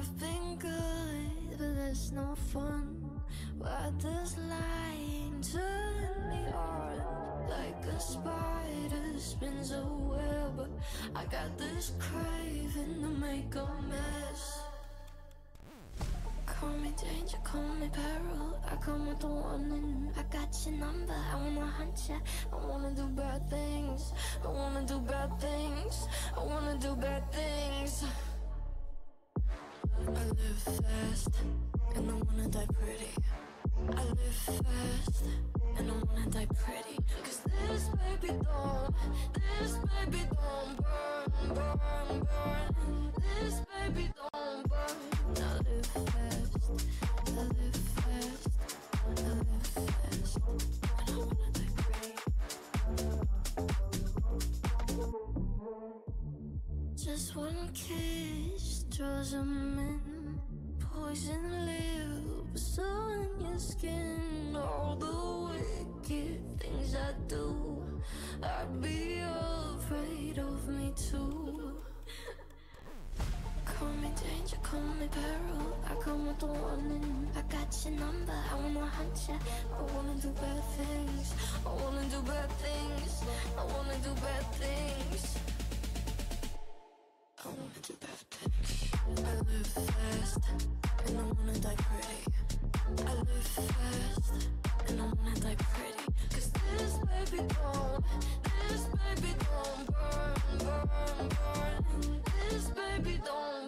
I've been good, but there's no fun. Why does lying turn me on? Like a spider spins a web, I got this craving to make a mess. Call me danger, call me peril, I come with the warning. I got your number, I wanna hunt ya. I wanna do bad things, I wanna do bad things, I wanna do bad things. I live fast, and I wanna die pretty. I live fast, and I wanna die pretty. Cause this baby don't burn, burn, burn. This baby don't burn. I live fast, I live fast, I live fast, and I wanna die pretty. Just one kiss draws 'em in. Poison lips on your skin. All the wicked things I do, I'd be afraid of me too. Call me danger, call me peril, I come with the warning. I got your number, I wanna hunt ya. I wanna do bad things, I wanna do bad things, I wanna do bad things, I wanna do bad things. I live fast, and I wanna die pretty. I live fast, and I wanna die pretty. Cause this baby don't burn, burn, burn. This baby don't